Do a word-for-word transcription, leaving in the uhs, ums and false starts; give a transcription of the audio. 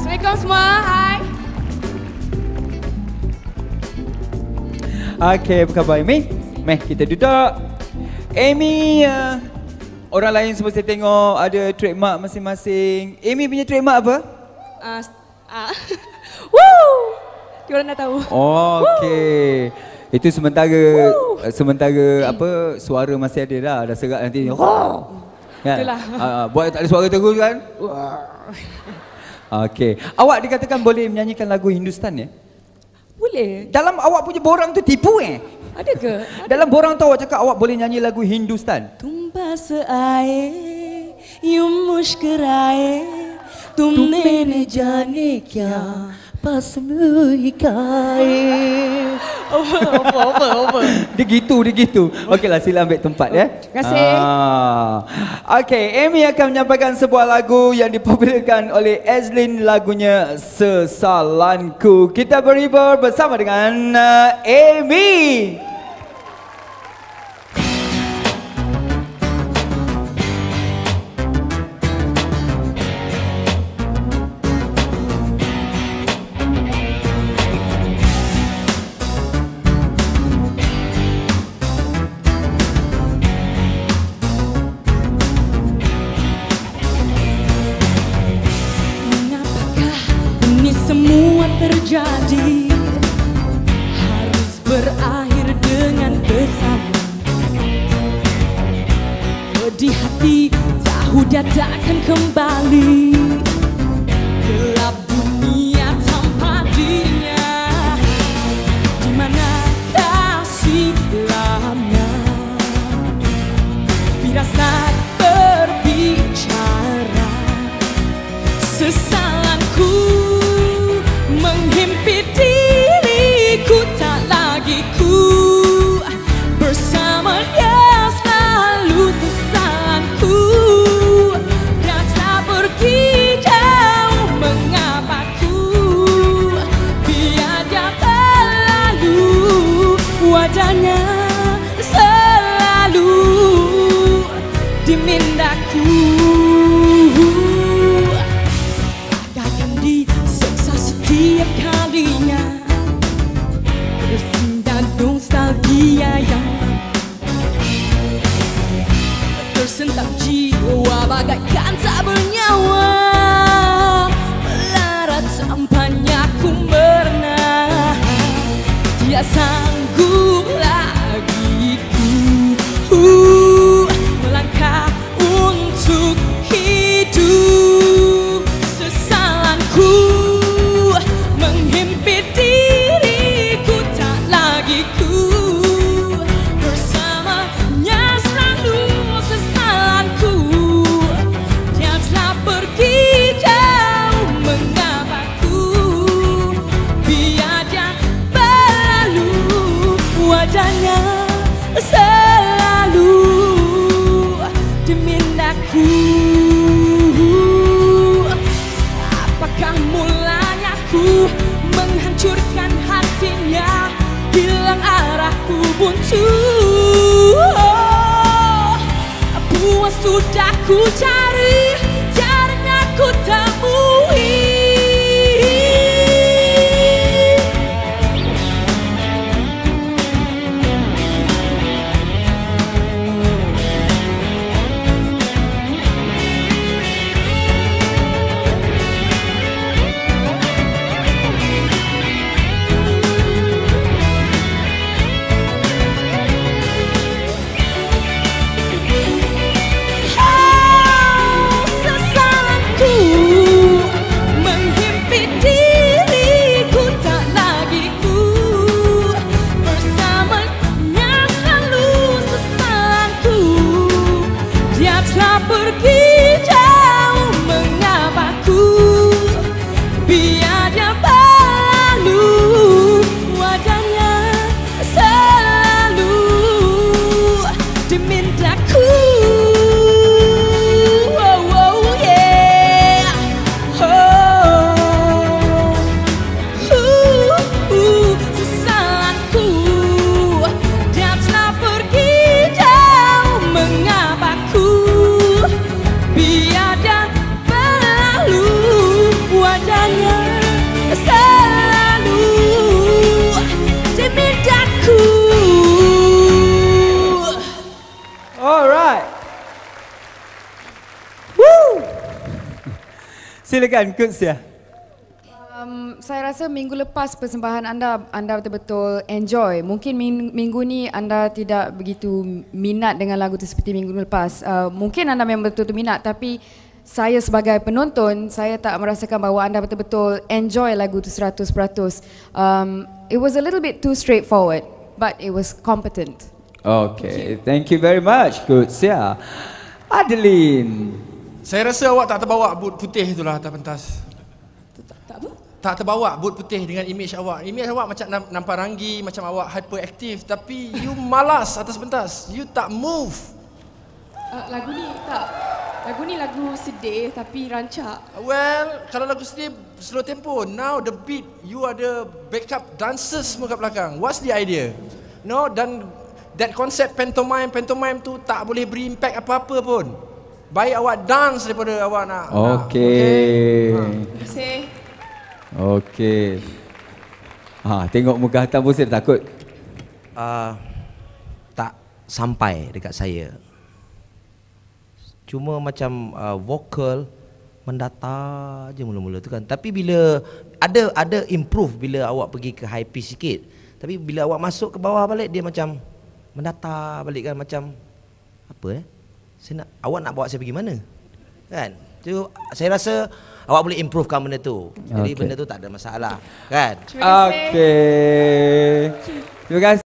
Assalamualaikum semua, hai. Okay, apa khabar Amy? Meh, kita duduk. Amy, uh, orang lain semua saya tengok ada trademark masing-masing. Amy punya trademark apa? Uh, uh. Woo! Diorang dah tahu. Oh, okey. Itu sementara Woo! sementara apa suara masih ada dah. Dah serak nanti. Oh! Kan? Itulah. Uh, buat tak ada suara terus kan? Okey. Awak dikatakan boleh menyanyikan lagu Hindustan ya? Boleh. Dalam awak punya borang tu tipu eh? Ada ke? Ada. Dalam borang tu awak cakap awak boleh nyanyi lagu Hindustan. तुम पास आए यूं मुस्कुराए तुमने न जाने क्या पास मुस्कुराए. Over, over, over, over. Dia gitu, dia gitu. Okeylah, sila ambil tempat ya. Terima kasih. Ah. Okey, Amy akan menyampaikan sebuah lagu yang dipopularkan oleh Azlin, lagunya Sesalanku. Kita berhibur bersama dengan uh, Amy. Semua terjadi harus berakhir dengan bersama. Pedih hati tahu dia takkan kembali. Gelap dunia tanpa dirinya. Di mana kasih lama? Firasat berbicara. Sesalanku menghimpit diriku, tak lagi ku bersamanya selalu. Sesalanku dia telah pergi jauh, mengapa ku biar dia berlalu. Wajahnya selalu di mindaku. Setiap kalinya bersindang nostalgia yang tersentak jiwa bagaikan tak bernyawa. Melarat tampaknya ku berenang, tidak sanggup lagi ku uh, melangkah untuk hidup. Sesalanku menghimpit diriku, tak lagi ku bersamanya selalu. Sesalanku dia telah pergi jauh, mengapa ku biar dia berlalu. Wajahnya selalu di mindaku. Apakah mulanya ku menghancurkan hatinya, hilang arahku buntu. Oh, puas sudah ku cari, jarangnya ku temui. Silakan Kut Sia. Um, saya rasa minggu lepas persembahan anda, anda betul-betul enjoy. Mungkin ming, minggu ni anda tidak begitu minat dengan lagu tu seperti minggu lepas. Uh, mungkin anda memang betul-betul minat, tapi saya sebagai penonton, saya tak merasakan bahawa anda betul-betul enjoy lagu tu seratus peratus. Um, it was a little bit too straightforward, but it was competent. Okay, thank you very much Kut Sia. Adeline. Saya rasa awak tak terbawa boot putih itulah atas pentas. Tak apa? Tak terbawa boot putih dengan image awak. Image awak macam nampak ranggi, macam awak hyperactive, tapi you malas atas pentas. You tak move. Uh, lagu ni tak. Lagu ni lagu sedih tapi rancak. Well, kalau lagu sedih slow tempo. Now the beat, you ada backup dancers semua kat belakang. What's the idea? No, dan that concept pantomime, pantomime tu tak boleh beri impact apa-apa pun. Baik awak dance daripada awak nak. Okay. Nak. Okay. Terima kasih. Okay. Ha, tengok muka Hatam pun saya takut. Uh, tak sampai dekat saya. Cuma macam uh, vokal mendatar je mula-mula tu kan. Tapi bila ada ada improve bila awak pergi ke high pitch sikit. Tapi bila awak masuk ke bawah balik dia macam mendatar balik kan, macam apa eh? Saya nak, awak nak bawa saya pergi mana? Kan? Tu saya rasa awak boleh improvekan benda tu. Jadi Okay. benda tu tak ada masalah, kan? Terima kasih. Okay. Terima kasih.